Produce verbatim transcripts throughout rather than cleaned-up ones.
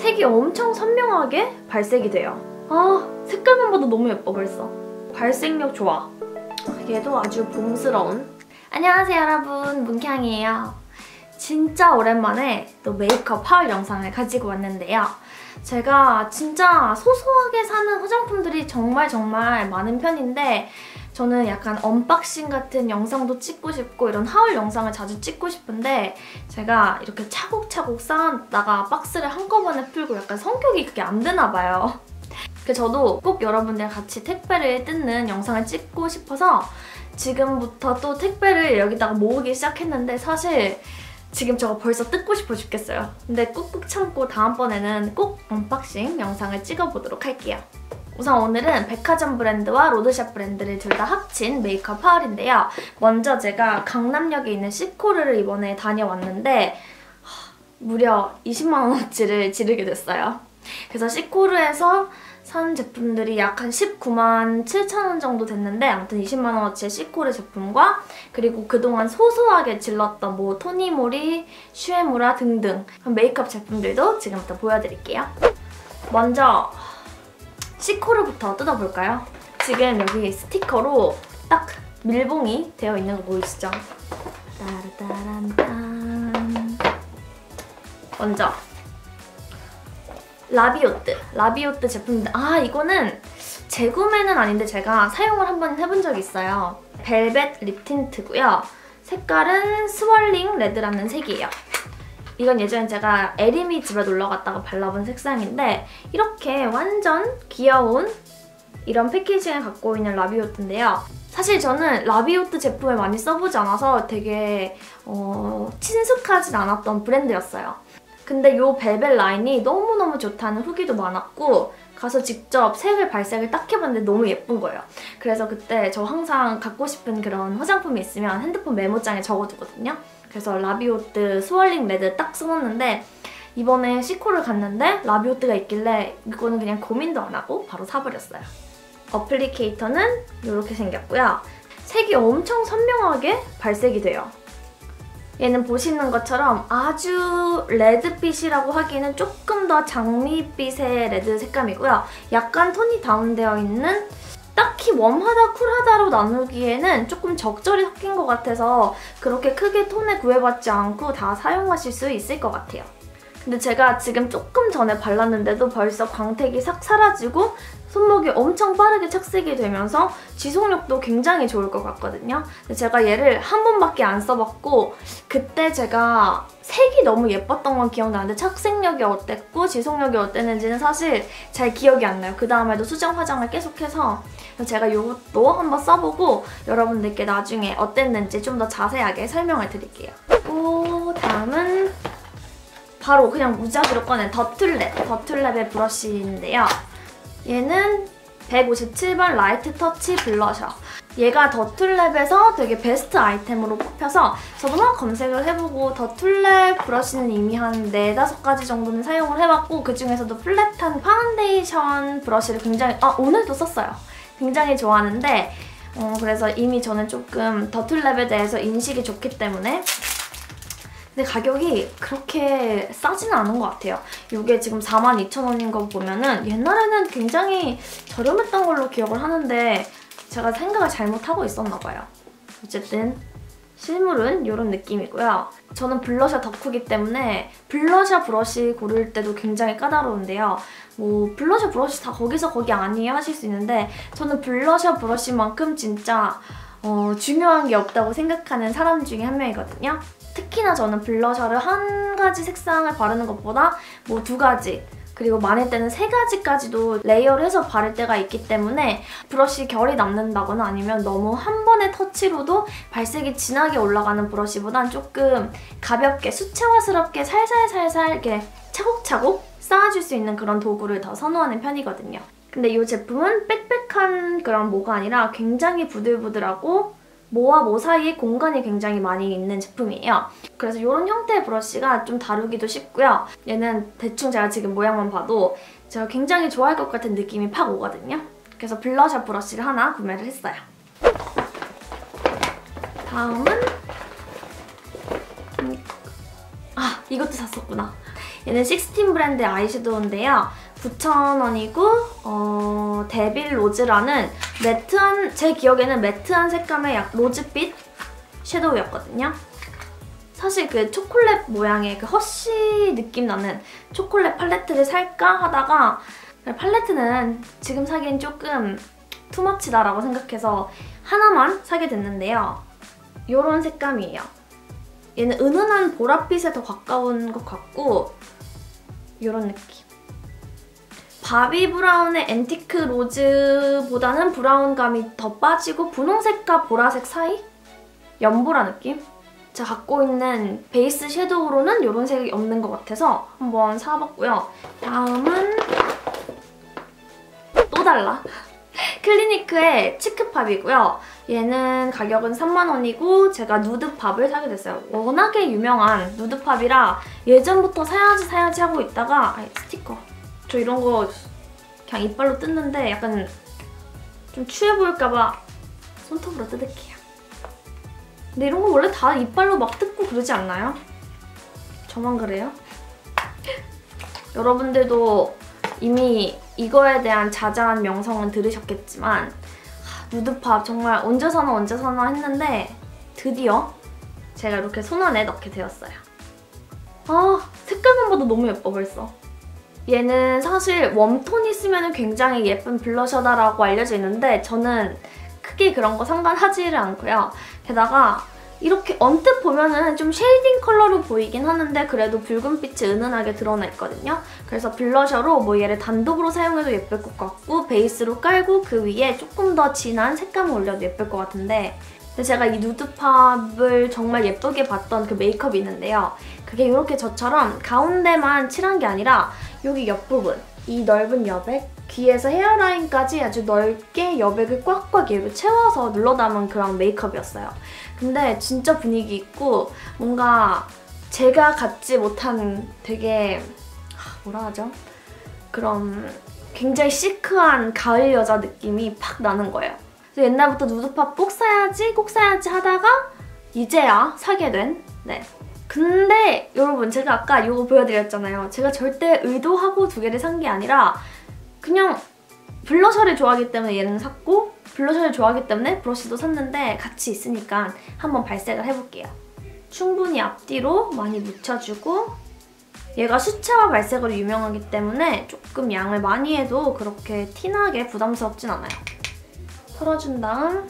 색이 엄청 선명하게 발색이 돼요. 아, 색깔만 봐도 너무 예뻐 벌써. 발색력 좋아. 얘도 아주 봄스러운. 안녕하세요 여러분, 문캉이에요. 진짜 오랜만에 또 메이크업 하울 영상을 가지고 왔는데요. 제가 진짜 소소하게 사는 화장품들이 정말 정말 많은 편인데 저는 약간 언박싱 같은 영상도 찍고 싶고 이런 하울 영상을 자주 찍고 싶은데 제가 이렇게 차곡차곡 쌓아놨다가 박스를 한꺼번에 풀고 약간 성격이 그게 안 되나 봐요. 그래서 저도 꼭 여러분들이랑 같이 택배를 뜯는 영상을 찍고 싶어서 지금부터 또 택배를 여기다가 모으기 시작했는데 사실 지금 저거 벌써 뜯고 싶어 죽겠어요. 근데 꾹꾹 참고 다음번에는 꼭 언박싱 영상을 찍어보도록 할게요. 우선 오늘은 백화점 브랜드와 로드샵 브랜드를 둘 다 합친 메이크업 하울인데요. 먼저 제가 강남역에 있는 시코르를 이번에 다녀왔는데 무려 이십만 원어치를 지르게 됐어요. 그래서 시코르에서 산 제품들이 약 한 십구만 칠천 원 정도 됐는데 아무튼 이십만 원어치의 시코르 제품과 그리고 그동안 소소하게 질렀던 뭐 토니모리, 슈에무라 등등 메이크업 제품들도 지금부터 보여드릴게요. 먼저 시코르부터 뜯어볼까요? 지금 여기 스티커로 딱 밀봉이 되어 있는 거 보이시죠? 따라따란딴. 먼저 라비오트, 라비오트 제품인데 아 이거는 재구매는 아닌데 제가 사용을 한번 해본 적이 있어요. 벨벳 립 틴트고요. 색깔은 스월링 레드라는 색이에요. 이건 예전에 제가 에리미 집에 놀러 갔다가 발라본 색상인데 이렇게 완전 귀여운 이런 패키징을 갖고 있는 라비오트인데요. 사실 저는 라비오트 제품을 많이 써보지 않아서 되게 어, 친숙하진 않았던 브랜드였어요. 근데 이 벨벳 라인이 너무너무 좋다는 후기도 많았고 가서 직접 색을 발색을 딱 해봤는데 너무 예쁜 거예요. 그래서 그때 저 항상 갖고 싶은 그런 화장품이 있으면 핸드폰 메모장에 적어두거든요. 그래서 라비오트 스월링 레드 딱 써놨는데 이번에 시코를 갔는데 라비오트가 있길래 이거는 그냥 고민도 안 하고 바로 사버렸어요. 어플리케이터는 이렇게 생겼고요. 색이 엄청 선명하게 발색이 돼요. 얘는 보시는 것처럼 아주 레드빛이라고 하기에는 조금 더 장미빛의 레드 색감이고요. 약간 톤이 다운되어 있는 딱히 웜하다 쿨하다로 나누기에는 조금 적절히 섞인 것 같아서 그렇게 크게 톤에 구애받지 않고 다 사용하실 수 있을 것 같아요. 근데 제가 지금 조금 전에 발랐는데도 벌써 광택이 싹 사라지고 손목이 엄청 빠르게 착색이 되면서 지속력도 굉장히 좋을 것 같거든요. 근데 제가 얘를 한 번밖에 안 써봤고 그때 제가 색이 너무 예뻤던 건 기억나는데 착색력이 어땠고 지속력이 어땠는지는 사실 잘 기억이 안 나요. 그 다음에도 수정 화장을 계속해서 제가 이것도 한번 써보고 여러분들께 나중에 어땠는지 좀 더 자세하게 설명을 드릴게요. 그리고 다음은 바로 그냥 무작위로 꺼낸 더툴랩, 더툴랩의 브러쉬인데요. 얘는 백오십칠 번 라이트 터치 블러셔. 얘가 더툴랩에서 되게 베스트 아이템으로 뽑혀서 저도 막 검색을 해보고 더툴랩 브러쉬는 이미 한 네다섯 가지 정도는 사용을 해봤고 그중에서도 플랫한 파운데이션 브러쉬를 굉장히 아 오늘도 썼어요. 굉장히 좋아하는데 어, 그래서 이미 저는 조금 더툴랩에 대해서 인식이 좋기 때문에 근데 가격이 그렇게 싸지는 않은 것 같아요. 이게 지금 사만 이천 원인 거 보면은 옛날에는 굉장히 저렴했던 걸로 기억을 하는데 제가 생각을 잘못하고 있었나 봐요. 어쨌든 실물은 이런 느낌이고요. 저는 블러셔 덕후기 때문에 블러셔 브러쉬 고를 때도 굉장히 까다로운데요. 뭐 블러셔 브러쉬 다 거기서 거기 아니에요 하실 수 있는데 저는 블러셔 브러쉬만큼 진짜 어, 중요한 게 없다고 생각하는 사람 중에 한 명이거든요. 특히나 저는 블러셔를 한 가지 색상을 바르는 것보다 뭐 두 가지 그리고 많을 때는 세 가지까지도 레이어를 해서 바를 때가 있기 때문에 브러쉬 결이 남는다거나 아니면 너무 한 번의 터치로도 발색이 진하게 올라가는 브러쉬보단 조금 가볍게 수채화스럽게 살살살살 이렇게 차곡차곡 쌓아줄 수 있는 그런 도구를 더 선호하는 편이거든요. 근데 이 제품은 빽빽한 그런 모가 아니라 굉장히 부들부들하고 모와 모 사이에 공간이 굉장히 많이 있는 제품이에요. 그래서 이런 형태의 브러쉬가 좀 다루기도 쉽고요. 얘는 대충 제가 지금 모양만 봐도 제가 굉장히 좋아할 것 같은 느낌이 팍 오거든요. 그래서 블러셔 브러쉬를 하나 구매를 했어요. 다음은 아, 이것도 샀었구나. 얘는 식스틴 브랜드의 아이섀도우인데요. 구천 원이고 어, 데빌 로즈라는 매트한, 제 기억에는 매트한 색감의 약 로즈빛 섀도우였거든요. 사실 그 초콜릿 모양의 그 허쉬 느낌 나는 초콜릿 팔레트를 살까 하다가 팔레트는 지금 사기엔 조금 투머치다라고 생각해서 하나만 사게 됐는데요. 이런 색감이에요. 얘는 은은한 보랏빛에 더 가까운 것 같고 이런 느낌. 바비 브라운의 앤티크 로즈보다는 브라운감이 더 빠지고 분홍색과 보라색 사이? 연보라 느낌? 제가 갖고 있는 베이스 섀도우로는 이런 색이 없는 것 같아서 한번 사봤고요. 다음은 또 달라. 클리니크의 치크팝이고요. 얘는 가격은 삼만 원이고 제가 누드팝을 사게 됐어요. 워낙에 유명한 누드팝이라 예전부터 사야지 사야지 하고 있다가 아니, 스티커. 저 이런 거 그냥 이빨로 뜯는데 약간 좀 추해 보일까봐 손톱으로 뜯을게요. 근데 이런 거 원래 다 이빨로 막 뜯고 그러지 않나요? 저만 그래요? 여러분들도 이미 이거에 대한 자자한 명성은 들으셨겠지만 하, 누드팝 정말 언제 사나 언제 사나 했는데 드디어 제가 이렇게 손안에 넣게 되었어요. 아, 색깔만 봐도 너무 예뻐 벌써. 얘는 사실 웜톤이 쓰면 굉장히 예쁜 블러셔다라고 알려져 있는데 저는 크게 그런 거 상관하지를 않고요. 게다가 이렇게 언뜻 보면은 좀 쉐이딩 컬러로 보이긴 하는데 그래도 붉은빛이 은은하게 드러나 있거든요. 그래서 블러셔로 뭐 얘를 단독으로 사용해도 예쁠 것 같고 베이스로 깔고 그 위에 조금 더 진한 색감을 올려도 예쁠 것 같은데 근데 제가 이 누드팝을 정말 예쁘게 봤던 그 메이크업이 있는데요. 그게 이렇게 저처럼 가운데만 칠한 게 아니라 여기 옆부분, 이 넓은 여백, 귀에서 헤어라인까지 아주 넓게 여백을 꽉꽉 얘로 채워서 눌러 담은 그런 메이크업이었어요. 근데 진짜 분위기 있고 뭔가 제가 갖지 못한 되게 뭐라 하죠? 그런 굉장히 시크한 가을 여자 느낌이 팍 나는 거예요. 그래서 옛날부터 누드팝 꼭 사야지 꼭 사야지 하다가 이제야 사게 된 네. 근데 여러분 제가 아까 이거 보여드렸잖아요. 제가 절대 의도하고 두 개를 산 게 아니라 그냥 블러셔를 좋아하기 때문에 얘는 샀고 블러셔를 좋아하기 때문에 브러쉬도 샀는데 같이 있으니까 한번 발색을 해볼게요. 충분히 앞뒤로 많이 묻혀주고 얘가 수채화 발색으로 유명하기 때문에 조금 양을 많이 해도 그렇게 티나게 부담스럽진 않아요. 털어준 다음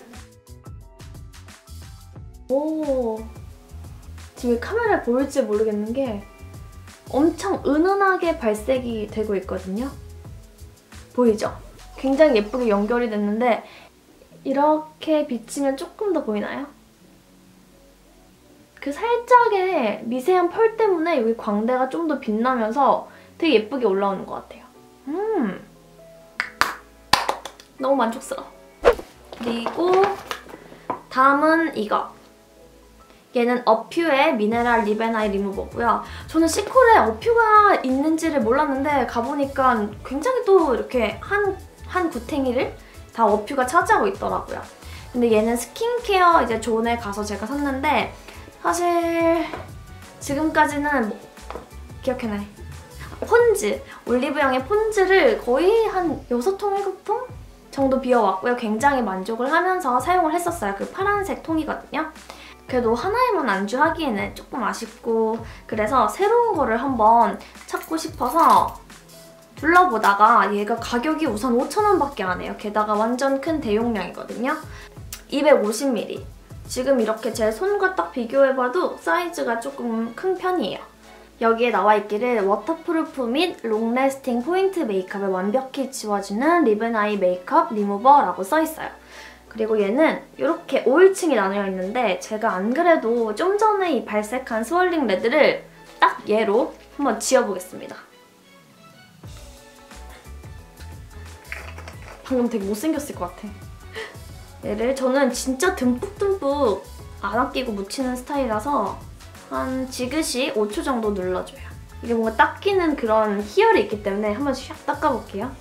오 지금 카메라에 보일지 모르겠는 게 엄청 은은하게 발색이 되고 있거든요. 보이죠? 굉장히 예쁘게 연결이 됐는데 이렇게 비치면 조금 더 보이나요? 그 살짝의 미세한 펄 때문에 여기 광대가 좀 더 빛나면서 되게 예쁘게 올라오는 것 같아요. 음, 너무 만족스러워. 그리고 다음은 이거. 얘는 어퓨의 미네랄 립 앤 아이 리무버고요. 저는 시콜에 어퓨가 있는지를 몰랐는데 가보니까 굉장히 또 이렇게 한, 한 구탱이를 다 어퓨가 차지하고 있더라고요. 근데 얘는 스킨케어 이제 존에 가서 제가 샀는데 사실 지금까지는 뭐, 기억해놔요. 폰즈, 올리브영의 폰즈를 거의 한 여섯 통, 일곱 통 정도 비워왔고요. 굉장히 만족을 하면서 사용을 했었어요. 그 파란색 통이거든요. 그래도 하나에만 안주하기에는 조금 아쉽고 그래서 새로운 거를 한번 찾고 싶어서 둘러보다가 얘가 가격이 우선 오천 원밖에 안 해요. 게다가 완전 큰 대용량이거든요. 이백오십 밀리리터. 지금 이렇게 제 손과 딱 비교해봐도 사이즈가 조금 큰 편이에요. 여기에 나와 있기를 워터프루프 및 롱래스팅 포인트 메이크업을 완벽히 지워주는 립 앤 아이 메이크업 리무버라고 써있어요. 그리고 얘는 이렇게 오 일층이 나뉘어 있는데 제가 안 그래도 좀 전에 이 발색한 스월링 레드를 딱 얘로 한번 지워보겠습니다. 방금 되게 못생겼을 것 같아. 얘를 저는 진짜 듬뿍듬뿍 안 아끼고 묻히는 스타일이라서 한 지그시 오 초 정도 눌러줘요. 이게 뭔가 닦이는 그런 희열이 있기 때문에 한번 샥 닦아볼게요.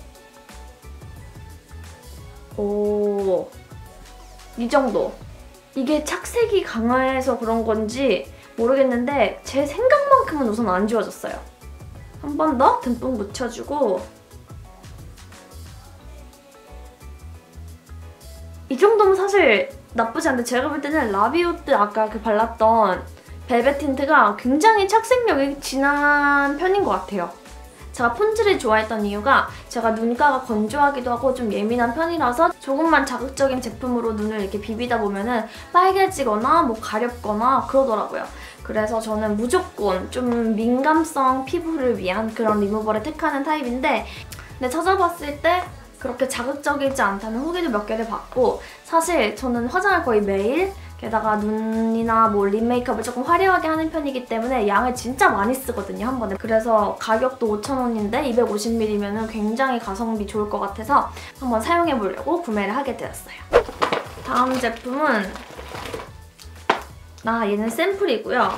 오, 이 정도. 이게 착색이 강해서 그런 건지 모르겠는데 제 생각만큼은 우선 안 지워졌어요. 한 번 더 듬뿍 묻혀주고 이 정도면 사실 나쁘지 않은데 제가 볼 때는 라비오트 아까 그 발랐던 벨벳 틴트가 굉장히 착색력이 진한 편인 것 같아요. 제가 폰즈를 좋아했던 이유가 제가 눈가가 건조하기도 하고 좀 예민한 편이라서 조금만 자극적인 제품으로 눈을 이렇게 비비다 보면은 빨개지거나 뭐 가렵거나 그러더라고요. 그래서 저는 무조건 좀 민감성 피부를 위한 그런 리무버를 택하는 타입인데 근데 찾아봤을 때 그렇게 자극적이지 않다는 후기도 몇 개를 봤고 사실 저는 화장을 거의 매일 게다가 눈이나 뭐 립 메이크업을 조금 화려하게 하는 편이기 때문에 양을 진짜 많이 쓰거든요, 한 번에. 그래서 가격도 오천 원인데 이백오십 밀리리터면 굉장히 가성비 좋을 것 같아서 한번 사용해보려고 구매를 하게 되었어요. 다음 제품은 아, 얘는 샘플이고요.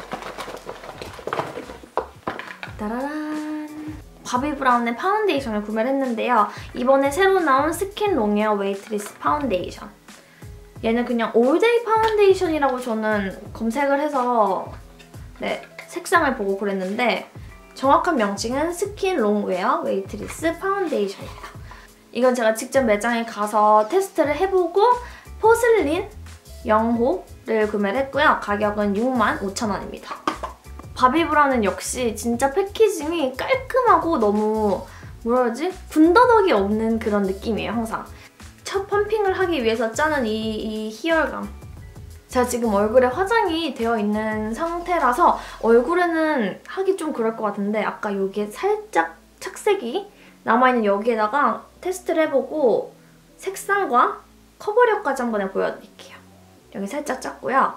따라란! 바비 브라운의 파운데이션을 구매를 했는데요. 이번에 새로 나온 스킨 롱웨어 웨이트리스 파운데이션. 얘는 그냥 올데이 파운데이션이라고 저는 검색을 해서 네, 색상을 보고 그랬는데 정확한 명칭은 스킨 롱웨어 웨이트리스 파운데이션입니다. 이건 제가 직접 매장에 가서 테스트를 해보고 포슬린 영호를 구매를 했고요. 가격은 육만 오천 원입니다. 바비 브라운은 역시 진짜 패키징이 깔끔하고 너무 뭐라 그러지? 군더더기 없는 그런 느낌이에요, 항상. 첫 펌핑을 하기 위해서 짜는 이, 이 희열감. 제가 지금 얼굴에 화장이 되어 있는 상태라서 얼굴에는 하기 좀 그럴 것 같은데 아까 여기에 살짝 착색이 남아있는 여기에다가 테스트를 해보고 색상과 커버력까지 한번 보여드릴게요. 여기 살짝 짰고요.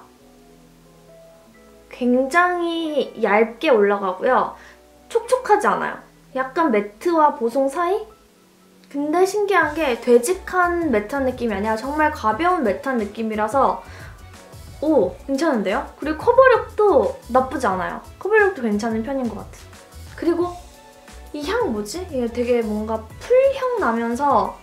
굉장히 얇게 올라가고요. 촉촉하지 않아요. 약간 매트와 보송 사이? 근데 신기한 게 되직한 매트한 느낌이 아니라 정말 가벼운 매트한 느낌이라서 오! 괜찮은데요? 그리고 커버력도 나쁘지 않아요. 커버력도 괜찮은 편인 것 같아요. 그리고 이 향 뭐지? 이게 되게 뭔가 풀향 나면서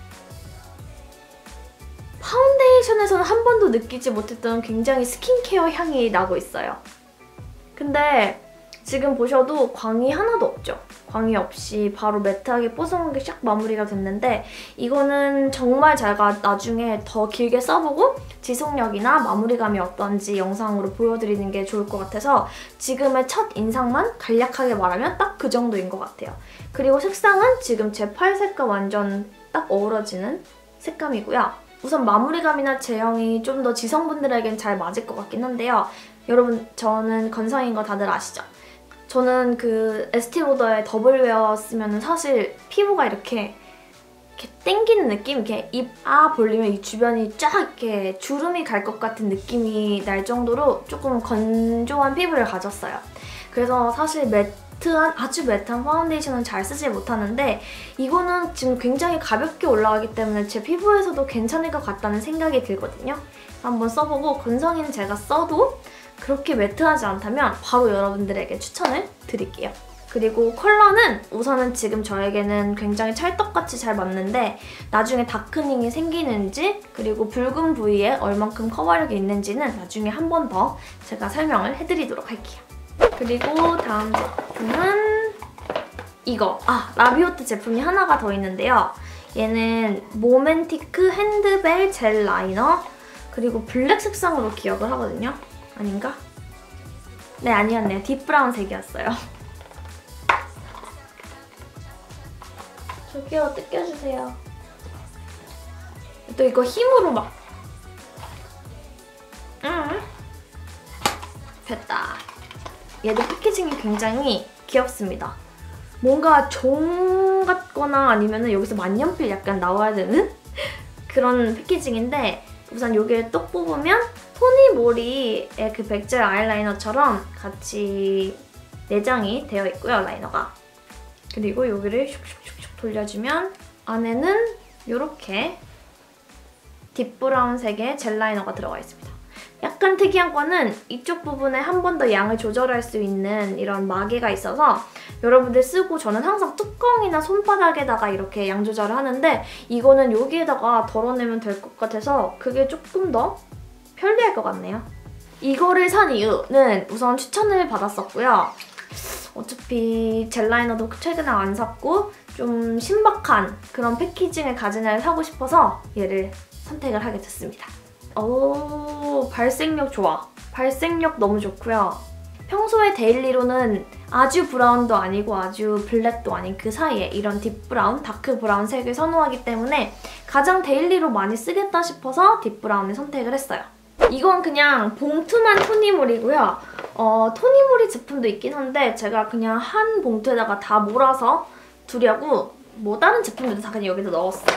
파운데이션에서는 한 번도 느끼지 못했던 굉장히 스킨케어 향이 나고 있어요. 근데 지금 보셔도 광이 하나도 없죠? 광이 없이 바로 매트하게 뽀송하게 샥 마무리가 됐는데 이거는 정말 제가 나중에 더 길게 써보고 지속력이나 마무리감이 어떤지 영상으로 보여드리는 게 좋을 것 같아서 지금의 첫 인상만 간략하게 말하면 딱 그 정도인 것 같아요. 그리고 색상은 지금 제 팔색과 완전 딱 어우러지는 색감이고요. 우선 마무리감이나 제형이 좀 더 지성분들에겐 잘 맞을 것 같긴 한데요. 여러분, 저는 건성인 거 다들 아시죠? 저는 그 에스티로더의 더블웨어 쓰면 사실 피부가 이렇게 이렇게 땡기는 느낌? 이렇게 입 아 벌리면 이 주변이 쫙 이렇게 주름이 갈 것 같은 느낌이 날 정도로 조금 건조한 피부를 가졌어요. 그래서 사실 매트한, 아주 매트한 파운데이션은 잘 쓰지 못하는데 이거는 지금 굉장히 가볍게 올라가기 때문에 제 피부에서도 괜찮을 것 같다는 생각이 들거든요. 한번 써보고 건성인 제가 써도 그렇게 매트하지 않다면 바로 여러분들에게 추천을 드릴게요. 그리고 컬러는 우선은 지금 저에게는 굉장히 찰떡같이 잘 맞는데 나중에 다크닝이 생기는지 그리고 붉은 부위에 얼만큼 커버력이 있는지는 나중에 한 번 더 제가 설명을 해드리도록 할게요. 그리고 다음 제품은 이거! 아! 라비오트 제품이 하나가 더 있는데요. 얘는 모멘티크 핸드벨 젤 라이너 그리고 블랙 색상으로 기억을 하거든요. 아닌가? 네, 아니었네요. 딥브라운 색이었어요. 저기요, 뜯겨주세요. 또 이거 힘으로 막... 응. 됐다. 얘도 패키징이 굉장히 귀엽습니다. 뭔가 종 같거나 아니면 여기서 만년필 약간 나와야 되는 그런 패키징인데 우선 여기를 똑 뽑으면 토니모리의 그 백젤 아이라이너처럼 같이 내장이 되어 있고요, 라이너가. 그리고 여기를 슉슉슉슉 돌려주면 안에는 이렇게 딥브라운색의 젤 라이너가 들어가 있습니다. 약간 특이한 거는 이쪽 부분에 한 번 더 양을 조절할 수 있는 이런 마개가 있어서 여러분들 쓰고 저는 항상 뚜껑이나 손바닥에다가 이렇게 양 조절을 하는데 이거는 여기에다가 덜어내면 될 것 같아서 그게 조금 더 편리할 것 같네요. 이거를 산 이유는 우선 추천을 받았었고요. 어차피 젤 라이너도 최근에 안 샀고 좀 신박한 그런 패키징을 가진 애를 사고 싶어서 얘를 선택을 하게 됐습니다. 오, 발색력 좋아. 발색력 너무 좋고요. 평소에 데일리로는 아주 브라운도 아니고 아주 블랙도 아닌 그 사이에 이런 딥브라운, 다크 브라운 색을 선호하기 때문에 가장 데일리로 많이 쓰겠다 싶어서 딥브라운을 선택을 했어요. 이건 그냥 봉투만 토니모리고요. 어, 토니모리 제품도 있긴 한데 제가 그냥 한 봉투에다가 다 몰아서 두려고 뭐 다른 제품들도 다 그냥 여기다 넣었어요.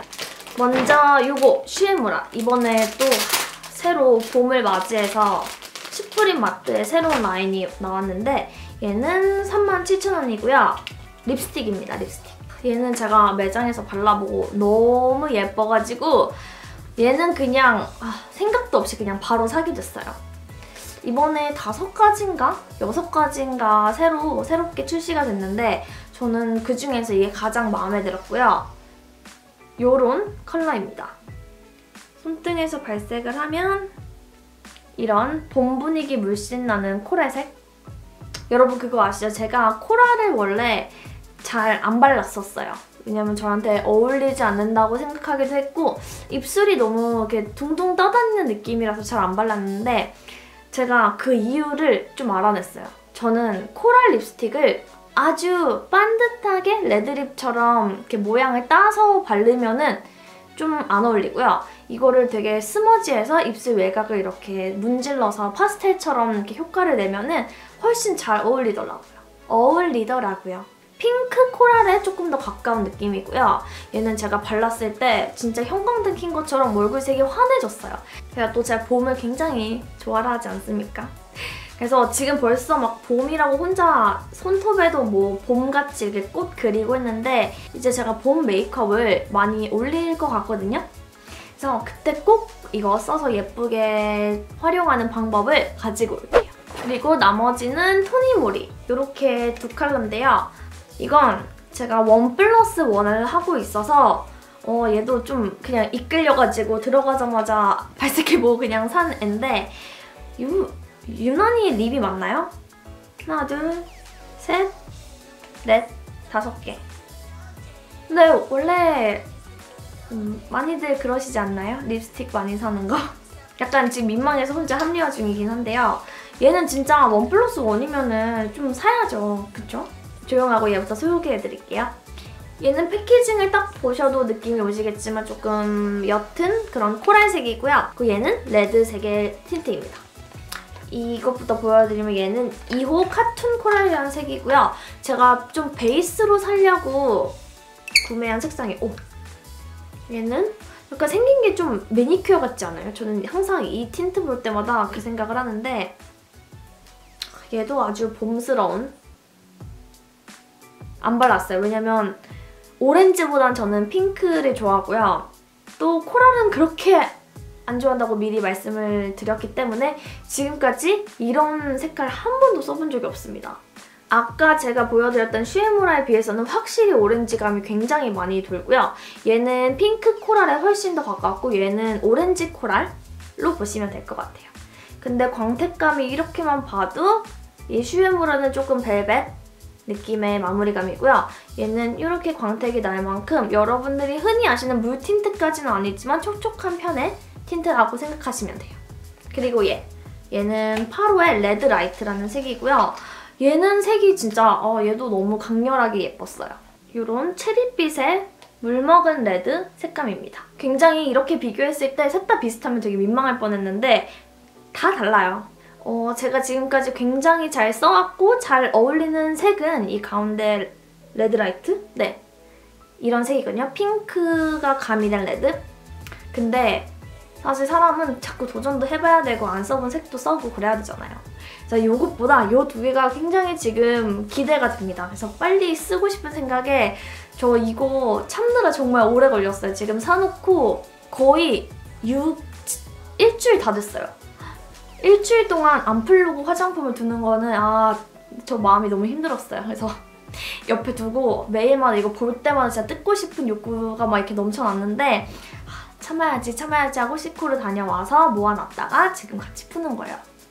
먼저 이거 슈에무라. 이번에 또 새로 봄을 맞이해서 슈프림 마트의 새로운 라인이 나왔는데 얘는 삼만 칠천 원이고요. 립스틱입니다, 립스틱. 얘는 제가 매장에서 발라보고 너무 예뻐가지고 얘는 그냥 아, 생각도 없이 그냥 바로 사게 됐어요. 이번에 다섯 가지인가? 여섯 가지인가 새로, 새롭게 출시가 됐는데 저는 그중에서 이게 가장 마음에 들었고요. 요런 컬러입니다. 손등에서 발색을 하면 이런 봄 분위기 물씬 나는 코랄색? 여러분 그거 아시죠? 제가 코랄을 원래 잘 안 발랐었어요. 왜냐면 저한테 어울리지 않는다고 생각하기도 했고 입술이 너무 이렇게 둥둥 떠다니는 느낌이라서 잘 안 발랐는데 제가 그 이유를 좀 알아냈어요. 저는 코랄 립스틱을 아주 반듯하게 레드립처럼 이렇게 모양을 따서 바르면은 좀 안 어울리고요. 이거를 되게 스머지해서 입술 외곽을 이렇게 문질러서 파스텔처럼 이렇게 효과를 내면은 훨씬 잘 어울리더라고요. 어울리더라고요. 핑크 코랄에 조금 더 가까운 느낌이고요. 얘는 제가 발랐을 때 진짜 형광등 킨 것처럼 얼굴색이 환해졌어요. 제가 또 제 봄을 굉장히 좋아하지 않습니까? 그래서 지금 벌써 막 봄이라고 혼자 손톱에도 뭐 봄같이 이렇게 꽃 그리고 있는데 이제 제가 봄 메이크업을 많이 올릴 것 같거든요. 그래서 그때 꼭 이거 써서 예쁘게 활용하는 방법을 가지고 올게요. 그리고 나머지는 토니모리 이렇게 두 컬러인데요. 이건 제가 원 플러스 원을 하고 있어서 어, 얘도 좀 그냥 이끌려가지고 들어가자마자 발색해보고 그냥 산 앤데 유, 유난히 립이 많나요? 하나, 둘, 셋, 넷, 다섯 개. 근데 원래 음, 많이들 그러시지 않나요? 립스틱 많이 사는 거? 약간 지금 민망해서 혼자 합리화 중이긴 한데요. 얘는 진짜 원 플러스 원이면은 좀 사야죠. 그쵸? 조용하고 얘부터 소개해드릴게요. 얘는 패키징을 딱 보셔도 느낌이 오시겠지만 조금 옅은 그런 코랄색이고요. 그리고 얘는 레드색의 틴트입니다. 이것부터 보여드리면 얘는 이 호 카툰 코랄이라는 색이고요. 제가 좀 베이스로 살려고 구매한 색상이 오! 얘는 약간 생긴 게 좀 매니큐어 같지 않아요? 저는 항상 이 틴트 볼 때마다 그 생각을 하는데 얘도 아주 봄스러운 안 발랐어요. 왜냐면 오렌지보단 저는 핑크를 좋아하고요. 또 코랄은 그렇게 안 좋아한다고 미리 말씀을 드렸기 때문에 지금까지 이런 색깔 한 번도 써본 적이 없습니다. 아까 제가 보여드렸던 슈에무라에 비해서는 확실히 오렌지감이 굉장히 많이 돌고요. 얘는 핑크 코랄에 훨씬 더 가깝고 얘는 오렌지 코랄로 보시면 될 것 같아요. 근데 광택감이 이렇게만 봐도 이 슈에무라는 조금 벨벳 느낌의 마무리감이고요. 얘는 이렇게 광택이 날 만큼 여러분들이 흔히 아시는 물 틴트까지는 아니지만 촉촉한 편의 틴트라고 생각하시면 돼요. 그리고 얘. 얘는 팔 호의 레드 라이트라는 색이고요. 얘는 색이 진짜 어, 얘도 너무 강렬하게 예뻤어요. 이런 체리빛의 물먹은 레드 색감입니다. 굉장히 이렇게 비교했을 때 셋 다 비슷하면 되게 민망할 뻔했는데 다 달라요. 어, 제가 지금까지 굉장히 잘 써왔고 잘 어울리는 색은 이 가운데 레드라이트? 네. 이런 색이거든요. 핑크가 가미된 레드? 근데 사실 사람은 자꾸 도전도 해봐야 되고 안 써본 색도 써고 그래야 되잖아요. 그래서 이것보다 이 두 개가 굉장히 지금 기대가 됩니다. 그래서 빨리 쓰고 싶은 생각에 저 이거 참느라 정말 오래 걸렸어요. 지금 사놓고 거의 육, 일주일 다 됐어요. 일주일 동안 안 풀르고 화장품을 두는 거는 아, 저 마음이 너무 힘들었어요. 그래서 옆에 두고 매일마다 이거 볼 때마다 진짜 뜯고 싶은 욕구가 막 이렇게 넘쳐났는데 참아야지 참아야지 하고 시코를 다녀와서 모아놨다가 지금 같이 푸는 거예요.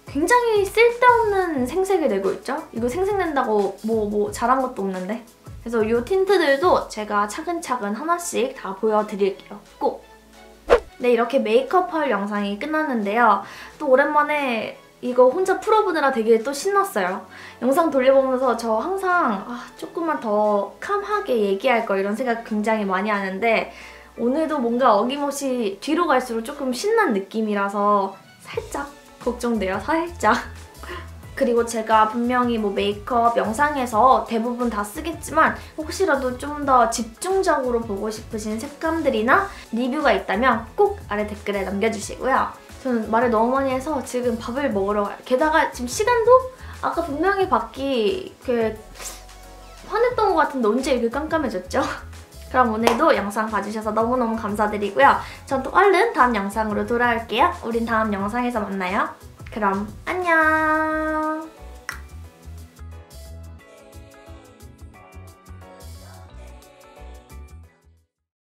굉장히 쓸데없는 생색을 내고 있죠? 이거 생색낸다고 뭐 뭐 잘한 것도 없는데. 그래서 이 틴트들도 제가 차근차근 하나씩 다 보여드릴게요. 꼭! 네, 이렇게 메이크업 할 영상이 끝났는데요. 또 오랜만에 이거 혼자 풀어보느라 되게 또 신났어요. 영상 돌려보면서 저 항상 아, 조금만 더 캄하게 얘기할 거 이런 생각 굉장히 많이 하는데 오늘도 뭔가 어김없이 뒤로 갈수록 조금 신난 느낌이라서 살짝 걱정돼요, 살짝. 그리고 제가 분명히 뭐 메이크업 영상에서 대부분 다 쓰겠지만 혹시라도 좀 더 집중적으로 보고 싶으신 색감들이나 리뷰가 있다면 꼭 아래 댓글에 남겨주시고요. 저는 말을 너무 많이 해서 지금 밥을 먹으러 가요. 게다가 지금 시간도 아까 분명히 밖이 그 환했던 것 같은데 언제 이렇게 깜깜해졌죠? 그럼 오늘도 영상 봐주셔서 너무너무 감사드리고요. 전 또 얼른 다음 영상으로 돌아올게요. 우린 다음 영상에서 만나요. 그럼 안녕!